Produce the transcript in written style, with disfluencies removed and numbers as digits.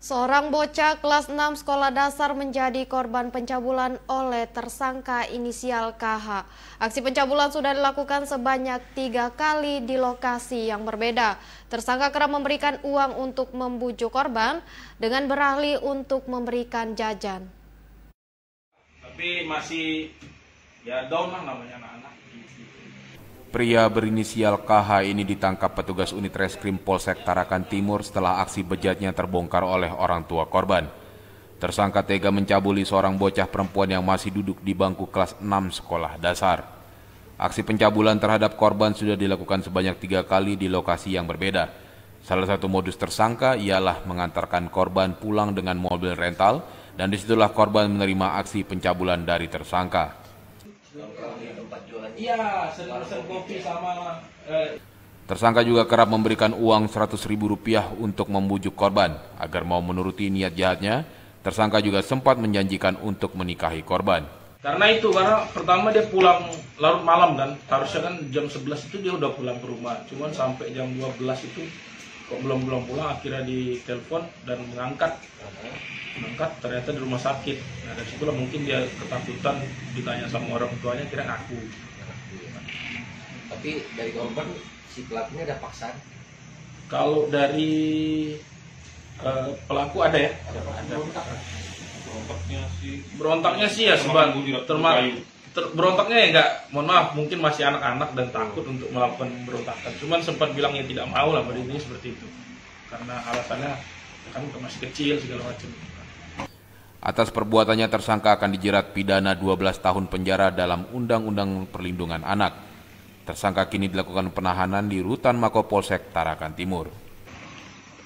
Seorang bocah kelas 6 sekolah dasar menjadi korban pencabulan oleh tersangka inisial KH. Aksi pencabulan sudah dilakukan sebanyak 3 kali di lokasi yang berbeda. Tersangka kerap memberikan uang untuk membujuk korban dengan beralih untuk memberikan jajan. Tapi masih ya down lah namanya anak-anak. Pria berinisial KH ini ditangkap petugas unit reskrim Polsek Tarakan Timur setelah aksi bejatnya terbongkar oleh orang tua korban. Tersangka tega mencabuli seorang bocah perempuan yang masih duduk di bangku kelas 6 sekolah dasar. Aksi pencabulan terhadap korban sudah dilakukan sebanyak 3 kali di lokasi yang berbeda. Salah satu modus tersangka ialah mengantarkan korban pulang dengan mobil rental, dan disitulah korban menerima aksi pencabulan dari tersangka. Iya, sering kopi sama. Tersangka juga kerap memberikan uang Rp100.000 untuk membujuk korban agar mau menuruti niat jahatnya. Tersangka juga sempat menjanjikan untuk menikahi korban. Karena pertama dia pulang larut malam kan, harusnya kan jam 11 itu dia udah pulang ke rumah. Cuman sampai jam 12 itu kok belum pulang, akhirnya ditelepon dan mengangkat, ternyata di rumah sakit. Nah dari situlah mungkin dia ketakutan, ditanya sama orang tuanya, kira ngaku. Tapi dari korban si pelakunya ada paksaan? Kalau dari pelaku ada ya? Ada. Berontaknya sih ya berontaknya ya enggak, mohon maaf, mungkin masih anak-anak dan takut untuk melakukan berontakan. Cuman sempat bilangnya tidak mau lah pada ini seperti itu. Karena alasannya kan masih kecil segala macam. Atas perbuatannya tersangka akan dijerat pidana 12 tahun penjara dalam Undang-Undang Perlindungan Anak. Tersangka kini dilakukan penahanan di Rutan Mako Polsek Tarakan Timur.